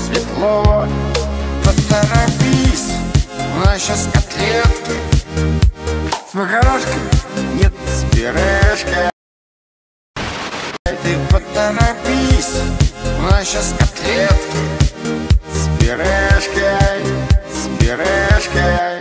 светло. Поторопись, у нас сейчас котлетки с макарошкой, нет, с пюрешкой. Ты поторопись, у нас сейчас котлетки с пюрешкой, с пюрешкой.